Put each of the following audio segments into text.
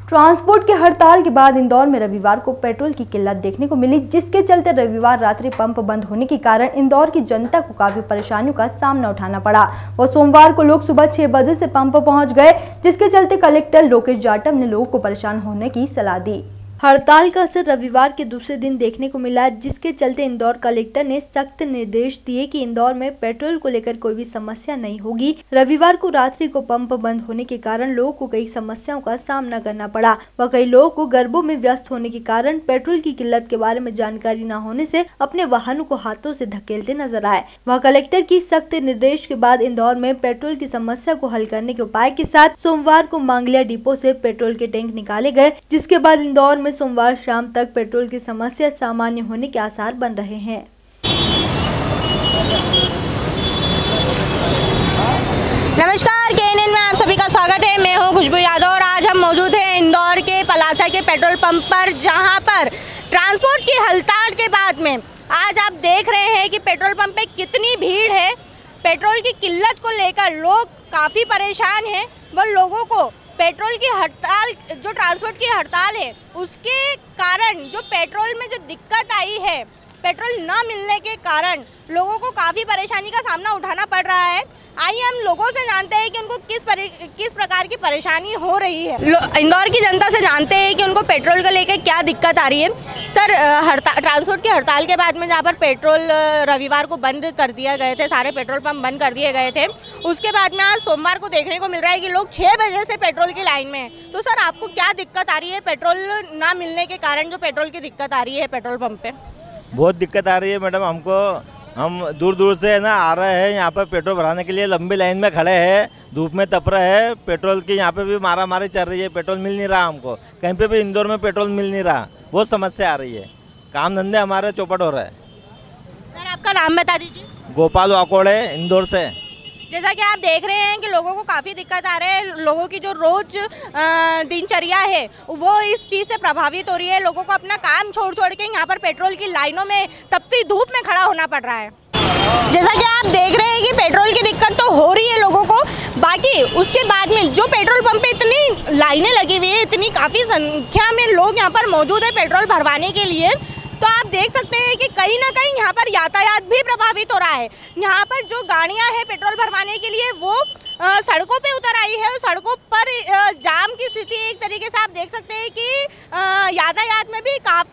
Transport के हड़ताल के बाद इंदौर में रविवार को पेट्रोल की किल्लत देखने को मिली, जिसके चलते रविवार रात्रि पंप बंद होने के कारण इंदौर की जनता को काफी परेशानियों का सामना उठाना पड़ा। वो सोमवार को लोग सुबह 6 बजे से पंप पहुंच गए, जिसके चलते कलेक्टर लोकेश जाटव ने लोगों को परेशान होने की सलाह दी। हड़ताल का असर रविवार के दूसरे दिन देखने को मिला, जिसके चलते इंदौर कलेक्टर ने सख्त निर्देश दिए कि इंदौर में पेट्रोल को लेकर कोई भी समस्या नहीं होगी। रविवार को रात्रि को पंप बंद होने के कारण लोगों को कई समस्याओं का सामना करना पड़ा व कई लोगों को गरीबों में व्यस्त होने के कारण पेट्रोल की किल्लत के बारे में जानकारी न होने से अपने वाहनों को हाथों से धकेलते नजर आए। वह कलेक्टर की सख्त निर्देश के बाद इंदौर में पेट्रोल की समस्या को हल करने के उपाय के साथ सोमवार को मांगलिया डिपो से पेट्रोल के टैंक निकाले गए, जिसके बाद इंदौर में सोमवार शाम तक पेट्रोल की समस्या सामान्य होने के आसार बन रहे हैं। नमस्कार, KNN में आप सभी का स्वागत है। मैं हूं खुशबू यादव और आज हम मौजूद हैं इंदौर के पलासा के पेट्रोल पंप पर, जहां पर ट्रांसपोर्ट की हड़ताल के बाद में आज आप देख रहे हैं कि पेट्रोल पंप पे कितनी भीड़ है। पेट्रोल की किल्लत को लेकर लोग काफ़ी परेशान हैं। वो लोगों को पेट्रोल की हड़ताल, जो ट्रांसपोर्ट की हड़ताल है, उसके कारण जो पेट्रोल में जो दिक्कत आई है, पेट्रोल न मिलने के कारण लोगों को काफ़ी परेशानी का सामना उठाना पड़ रहा है। आइए हम लोगों से जानते हैं कि उनको किस प्रकार की परेशानी हो रही है। इंदौर की जनता से जानते हैं कि उनको पेट्रोल को लेकर क्या दिक्कत आ रही है। सर, ट्रांसपोर्ट की हड़ताल के बाद में जहाँ पर पेट्रोल रविवार को बंद कर दिया गए थे, सारे पेट्रोल पंप बंद कर दिए गए थे, उसके बाद में आज सोमवार को देखने को मिल रहा है कि लोग 6 बजे से पेट्रोल की लाइन में हैं। तो सर, आपको क्या दिक्कत आ रही है पेट्रोल ना मिलने के कारण? जो पेट्रोल की दिक्कत आ रही है पेट्रोल पंप पे? बहुत दिक्कत आ रही है मैडम हमको। हम दूर दूर से ना आ रहे हैं यहाँ पर पेट्रोल भराने के लिए, लंबी लाइन में खड़े हैं, धूप में तप रहे हैं। पेट्रोल की यहाँ पे भी मारा मारी चल रही है, पेट्रोल मिल नहीं रहा हमको, कहीं पे भी इंदौर में पेट्रोल मिल नहीं रहा। बहुत समस्या आ रही है, काम धंधे हमारे चौपट हो रहे हैं। सर, आपका नाम बता दीजिए। गोपाल वाकोड़े, इंदौर से। जैसा कि आप देख रहे हैं कि लोगों को काफ़ी दिक्कत आ रही है। लोगों की जो रोज दिनचर्या है वो इस चीज़ से प्रभावित हो रही है। लोगों को अपना काम छोड़ के यहाँ पर पेट्रोल की लाइनों में तपती धूप में खड़ा होना पड़ रहा है। जैसा कि आप देख रहे हैं कि पेट्रोल की दिक्कत तो हो रही है लोगों को, बाकी उसके बाद में जो पेट्रोल पंप पे इतनी लाइनें लगी हुई है, इतनी काफ़ी संख्या में लोग यहाँ पर मौजूद है पेट्रोल भरवाने के लिए, तो आप देख सकते हैं कि कहीं ना कहीं यहाँ पर यातायात भी प्रभावित हो रहा है। यहाँ पर जो गाड़ियाँ हैं पेट्रोल भरवाने के लिए वो सड़कों पे उतर आई है। सड़कों पर जाम की स्थिति एक तरीके से आप देख सकते हैं कि यातायात में भी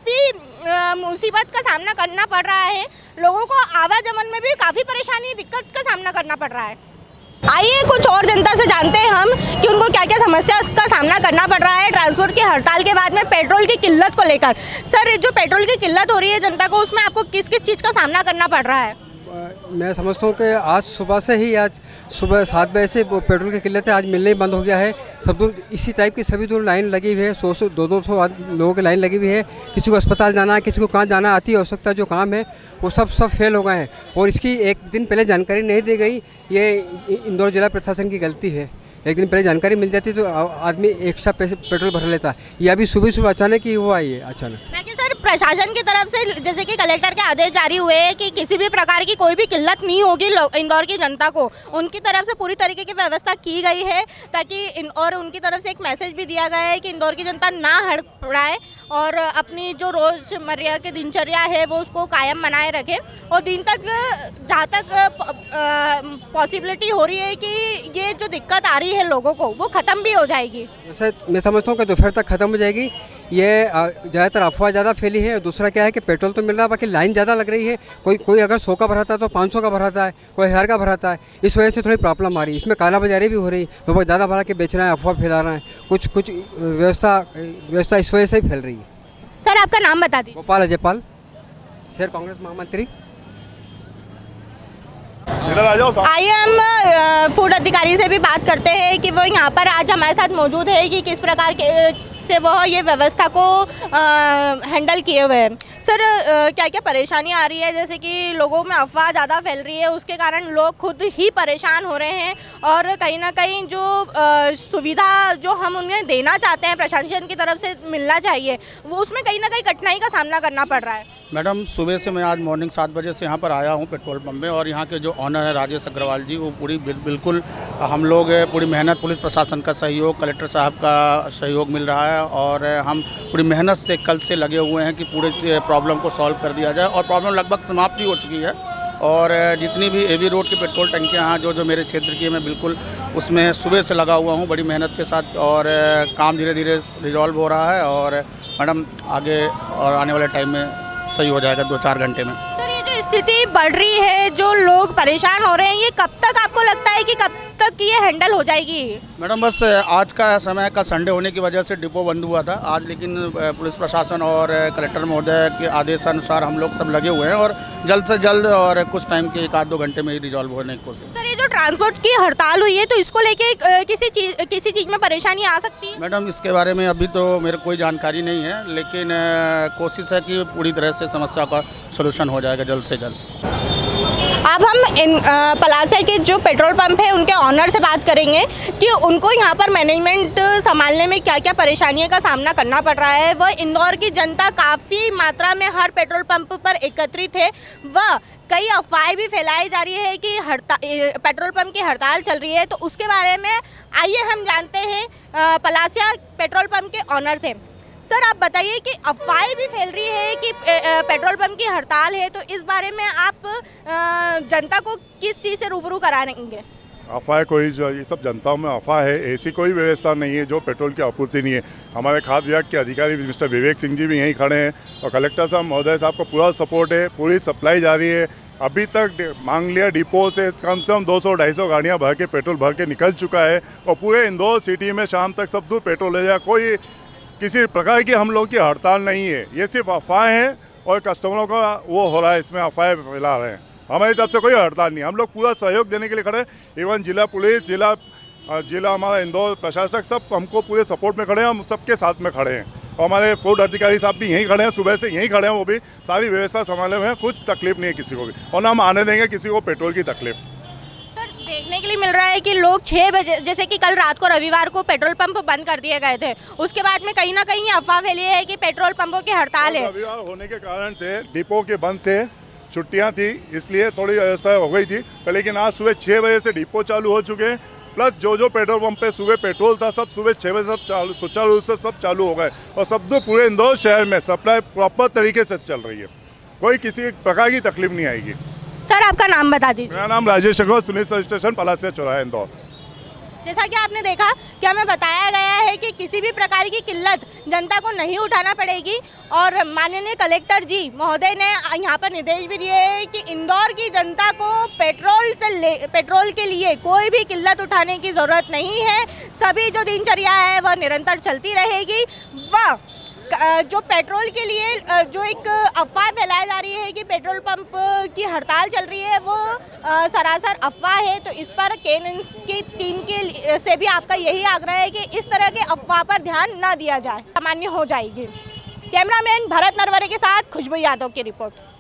काफ़ी मुसीबत का सामना करना पड़ रहा है। लोगों को आवागमन में भी काफ़ी परेशानी, दिक्कत का सामना करना पड़ रहा है। आइए कुछ और जनता से जानते हैं हम कि उनको क्या क्या समस्या का सामना करना पड़ रहा है ट्रांसपोर्ट की हड़ताल के बाद में पेट्रोल की किल्लत को लेकर। सर, जो पेट्रोल की किल्लत हो रही है जनता को, उसमें आपको किस किस चीज़ का सामना करना पड़ रहा है? मैं समझता हूँ कि आज सुबह से ही, आज सुबह 7 बजे से पेट्रोल की किल्लत है, आज मिलने ही बंद हो गया है। सब दूर इसी टाइप की सभी दूर लाइन लगी हुई है, 100 200 लोगों की लाइन लगी हुई है। किसी को अस्पताल जाना है, किसी को कहाँ जाना, आती आवश्यकता जो काम है वो सब फेल हो गए हैं। और इसकी एक दिन पहले जानकारी नहीं दी गई, ये इंदौर जिला प्रशासन की गलती है। एक दिन पहले जानकारी मिल जाती तो आदमी एक्स्ट्रा पैसे पेट्रोल भर लेता। ये अभी सुबह अचानक ही हुआ, ये अचानक। सर, प्रशासन की तरफ से जैसे कि कलेक्टर के आदेश जारी हुए हैं कि किसी भी प्रकार की कोई भी किल्लत नहीं होगी इंदौर की जनता को, उनकी तरफ से पूरी तरीके की व्यवस्था की गई है, ताकि और उनकी तरफ से एक मैसेज भी दिया गया है कि इंदौर की जनता ना हड़बड़ाए और अपनी जो रोज़मर्रा की दिनचर्या है वो उसको कायम बनाए रखें। और दिन तक जहाँ तक पॉसिबिलिटी हो रही है कि ये जो दिक्कत आ रही है लोगों को, वो ख़त्म भी हो जाएगी। वैसे मैं समझता हूँ कि दोपहर तक ख़त्म हो जाएगी। ये ज़्यादातर अफवाह ज़्यादा फैली है। दूसरा क्या है कि पेट्रोल तो मिल रहा है, बाकी लाइन ज़्यादा लग रही है। कोई अगर 100 का भराता है तो 500 का भराता है, कोई 1000 का भराता है। इस वजह से थोड़ी प्रॉब्लम आ रही है। इसमें कालाबाजारी भी हो रही है, लोग ज़्यादा भरा के बेच रहे हैं, अफवाह फैला रहे हैं। कुछ व्यवस्था इस वजह से ही फैल रही है। सर, आपका नाम बता दीजिए। गोपाल अजयपाल, शहर कांग्रेस महामंत्री। आइए हम फूड अधिकारी से भी बात करते हैं कि वो यहाँ पर आज हमारे साथ मौजूद है कि किस प्रकार के से वह ये व्यवस्था को हैंडल किए हुए हैं। सर क्या क्या परेशानी आ रही है, जैसे कि लोगों में अफवाह ज़्यादा फैल रही है, उसके कारण लोग खुद ही परेशान हो रहे हैं और कहीं ना कहीं जो सुविधा जो हम उन्हें देना चाहते हैं प्रशासन की तरफ से मिलना चाहिए, वो उसमें कहीं ना कहीं कठिनाई का सामना करना पड़ रहा है। मैडम, सुबह से मैं आज मॉर्निंग 7 बजे से यहाँ पर आया हूँ पेट्रोल पंप में, और यहाँ के जो ऑनर है राजेश अग्रवाल जी, वो पूरी बिल्कुल हम लोग पूरी मेहनत, पुलिस प्रशासन का सहयोग, कलेक्टर साहब का सहयोग मिल रहा है, और हम पूरी मेहनत से कल से लगे हुए हैं कि पूरे प्रॉब्लम को सॉल्व कर दिया जाए। और प्रॉब्लम लगभग समाप्ति हो चुकी है, और जितनी भी एवी रोड की पेट्रोल टंकियाँ हैं जो मेरे क्षेत्र की है, मैं बिल्कुल उसमें सुबह से लगा हुआ हूँ बड़ी मेहनत के साथ, और काम धीरे धीरे रिजॉल्व हो रहा है। और मैडम आगे और आने वाले टाइम में सही हो जाएगा 2-4 घंटे में। सर, ये जो स्थिति बढ़ रही है, जो लोग परेशान हो रहे हैं, ये कब तक आपको लगता है कि कब तक ये हैंडल हो जाएगी? मैडम, बस आज का समय का संडे होने की वजह से डिपो बंद हुआ था आज, लेकिन पुलिस प्रशासन और कलेक्टर महोदय के आदेशानुसार हम लोग सब लगे हुए हैं, और जल्द से जल्द और कुछ टाइम के 1-2 घंटे में ही रिजॉल्व होने की कोशिश। सर, ये जो ट्रांसपोर्ट की हड़ताल हुई है, तो इसको लेके किसी चीज़ में परेशानी आ सकती है? मैडम, इसके बारे में अभी तो मेरे कोई जानकारी नहीं है, लेकिन कोशिश है कि पूरी तरह से समस्या का सलूशन हो जाएगा जल्द से जल्द। अब हम पलासिया के जो पेट्रोल पंप है उनके ऑनर से बात करेंगे कि उनको यहाँ पर मैनेजमेंट संभालने में क्या क्या परेशानियों का सामना करना पड़ रहा है। वह इंदौर की जनता काफ़ी मात्रा में हर पेट्रोल पंप पर एकत्रित है, वह कई अफवाहें भी फैलाई जा रही है कि पेट्रोल पंप की हड़ताल चल रही है। तो उसके बारे में आइए हम जानते हैं पलासिया पेट्रोल पंप के ऑनर से। सर, आप बताइए कि अफवाहें भी फैल रही है कि पेट्रोल पंप की हड़ताल है, तो इस बारे में आप जनता को किस चीज़ से रूबरू कराएंगे? अफवाह कोई, जो ये सब जनता में अफवाह है, ऐसी कोई व्यवस्था नहीं है जो पेट्रोल की आपूर्ति नहीं है। हमारे खाद्य विभाग के अधिकारी मिस्टर विवेक सिंह जी भी यहीं खड़े हैं, और कलेक्टर साहब महोदय साहब का पूरा सपोर्ट है, पूरी सप्लाई जारी है। अभी तक मांग लिया डिपो से कम 200-250 गाड़ियाँ भर के पेट्रोल भर के निकल चुका है, और पूरे इंदौर सिटी में शाम तक सब दूर पेट्रोल ले जाए। कोई किसी प्रकार की हम लोग की हड़ताल नहीं है, ये सिर्फ अफवाह हैं, और कस्टमरों का वो हो रहा है, इसमें अफवाह फैला रहे हैं। हमारी तरफ से कोई हड़ताल नहीं, हम लोग पूरा सहयोग देने के लिए खड़े हैं। इवन जिला पुलिस, जिला हमारा इंदौर प्रशासक सब हमको पूरे सपोर्ट में खड़े हैं, हम सबके साथ में खड़े हैं। और हमारे फूड अधिकारी साहब भी यहीं खड़े हैं, सुबह से यहीं खड़े हैं, वो भी सारी व्यवस्था संभाले हुए हैं, कुछ तकलीफ नहीं है किसी को भी, और ना हम आने देंगे किसी को पेट्रोल की तकलीफ। देखने के लिए मिल रहा है कि लोग 6 बजे, जैसे कि कल रात को रविवार को पेट्रोल पंप बंद कर दिए गए थे, उसके बाद में कहीं ना कहीं अफवाह फैली है कि पेट्रोल पंपों की हड़ताल है। रविवार होने के कारण से डिपो के बंद थे, छुट्टियां थी, इसलिए थोड़ी व्यवस्था हो गई थी, लेकिन आज सुबह 6 बजे से डिपो चालू हो चुके हैं। प्लस जो पेट्रोल पंप पे सुबह पेट्रोल था, सब सुबह 6 बजे सब सुचारू रूप से सब चालू हो गए, और सब पूरे इंदौर शहर में सप्लाई प्रॉपर तरीके से चल रही है, कोई किसी प्रकार की तकलीफ नहीं आएगी। सर, आपका नाम बता दीजिए। मेरा नाम राजेश अग्रवाल, सुनील सर्विस स्टेशन, पलासिया चौराहा, इंदौर। जैसा कि आपने देखा कि हमें बताया गया है कि किसी भी प्रकार की किल्लत जनता को नहीं उठाना पड़ेगी, और माननीय कलेक्टर जी महोदय ने यहाँ पर निर्देश भी दिए हैं कि इंदौर की जनता को पेट्रोल के लिए कोई भी किल्लत उठाने की ज़रूरत नहीं है। सभी जो दिनचर्या है वह निरंतर चलती रहेगी। वह जो पेट्रोल के लिए जो एक अफवाह फैलाई जा रही है कि पेट्रोल पंप की हड़ताल चल रही है, वो सरासर अफवाह है। तो इस पर केन की टीम के से भी आपका यही आग्रह है कि इस तरह के अफवाह पर ध्यान न दिया जाए, सामान्य हो जाएगी। कैमरामैन भरत नरवरे के साथ खुशबू यादव की रिपोर्ट।